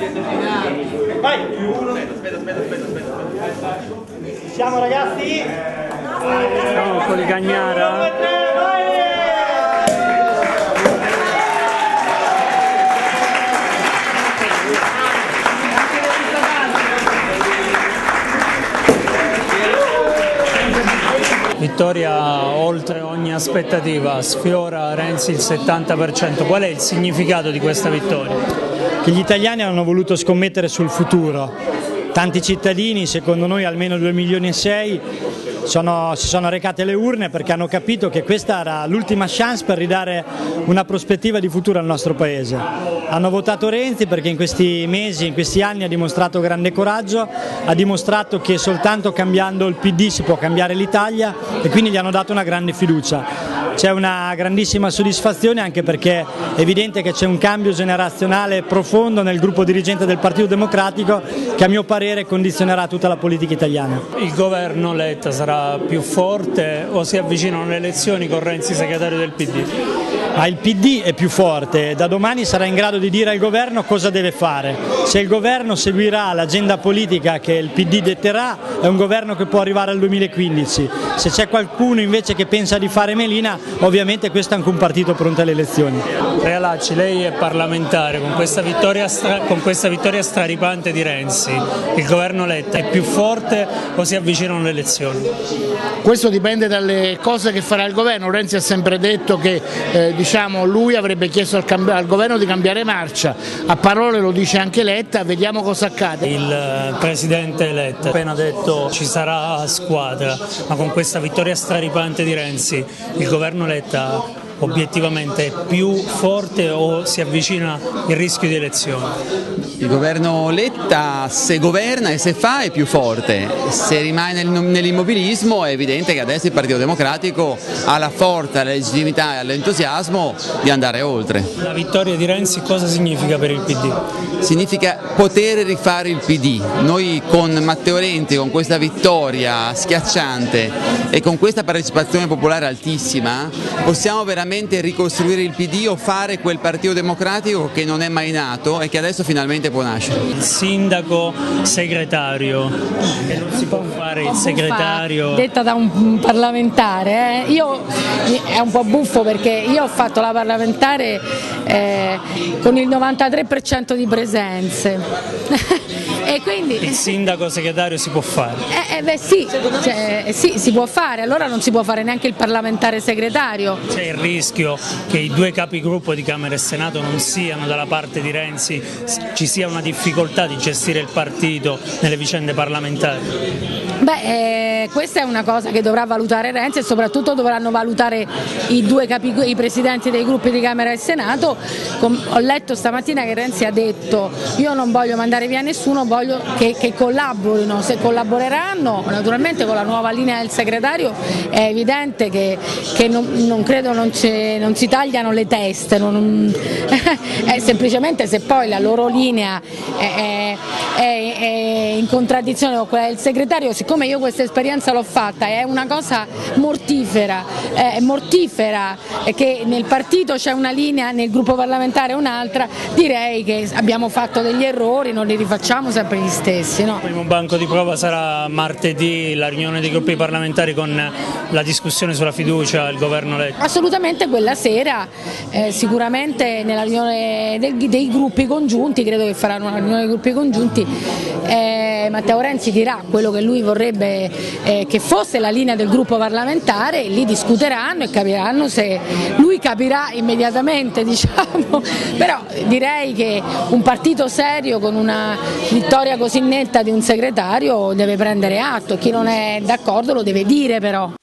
Vai! Siamo ragazzi? Siamo con il Cagnara. Vittoria oltre ogni aspettativa, sfiora Renzi il 70%. Qual è il significato di questa vittoria? Che gli italiani hanno voluto scommettere sul futuro. Tanti cittadini, secondo noi almeno 2,6 milioni, si sono recati alle urne perché hanno capito che questa era l'ultima chance per ridare una prospettiva di futuro al nostro Paese. Hanno votato Renzi perché in questi mesi, in questi anni ha dimostrato grande coraggio, ha dimostrato che soltanto cambiando il PD si può cambiare l'Italia e quindi gli hanno dato una grande fiducia. C'è una grandissima soddisfazione anche perché è evidente che c'è un cambio generazionale profondo nel gruppo dirigente del Partito Democratico che a mio parere condizionerà tutta la politica italiana. Il governo Letta sarà più forte o si avvicinano le elezioni con Renzi segretario del PD? Ma il PD è più forte, da domani sarà in grado di dire al governo cosa deve fare. Se il governo seguirà l'agenda politica che il PD detterà è un governo che può arrivare al 2015. Se c'è qualcuno invece che pensa di fare melina, ovviamente questo è anche un partito pronto alle elezioni. Realacci, lei è parlamentare, con questa vittoria straripante di Renzi, il governo Letta è più forte o si avvicinano le elezioni? Questo dipende dalle cose che farà il governo. Renzi ha sempre detto che lui avrebbe chiesto al governo di cambiare marcia, a parole lo dice anche Letta, vediamo cosa accade. Il presidente Letta ha appena detto ci sarà squadra, ma con questa vittoria straripante di Renzi il governo Letta obiettivamente è più forte o si avvicina il rischio di elezioni? Il governo Letta, se governa e se fa, è più forte. Se rimane nell'immobilismo è evidente che adesso il Partito Democratico ha la forza, la legittimità e l'entusiasmo di andare oltre. La vittoria di Renzi cosa significa per il PD? Significa poter rifare il PD. Noi con Matteo Renzi, con questa vittoria schiacciante e con questa partecipazione popolare altissima, possiamo veramente ricostruire il PD o fare quel Partito Democratico che non è mai nato e che adesso finalmente può nascere. Il sindaco segretario, che non si può fare il segretario. Detta da un parlamentare, è un po' buffo perché io ho fatto la parlamentare con il 93% di presenze. E quindi il sindaco segretario si può fare? Sì, si può fare, allora non si può fare neanche il parlamentare segretario. C'è il rischio che i due capigruppo di Camera e Senato non siano dalla parte di Renzi, ci sia una difficoltà di gestire il partito nelle vicende parlamentari? Questa è una cosa che dovrà valutare Renzi e soprattutto dovranno valutare i presidenti dei gruppi di Camera e Senato. Ho letto stamattina che Renzi ha detto io non voglio mandare via nessuno, voglio che collaborino, se collaboreranno naturalmente con la nuova linea del segretario è evidente che non credo non si tagliano le teste, semplicemente se poi la loro linea è in contraddizione con quella del segretario, siccome io questa esperienza l'ho fatta, è una cosa mortifera che nel partito c'è una linea, nel gruppo parlamentare un'altra, direi che abbiamo fatto degli errori, non li rifacciamo sempre gli stessi. No? Il primo banco di prova sarà martedì, la riunione dei gruppi parlamentari con la discussione sulla fiducia al governo Letta? Assolutamente quella sera, sicuramente nella riunione dei gruppi congiunti, credo che faranno una riunione dei gruppi congiunti, Matteo Renzi dirà quello che lui vorrebbe che fosse la linea del gruppo parlamentare, lì discuteranno e capiranno se lui capirà immediatamente, però direi che un partito serio con una vittoria così netta di un segretario deve prendere atto, chi non è d'accordo lo deve dire però.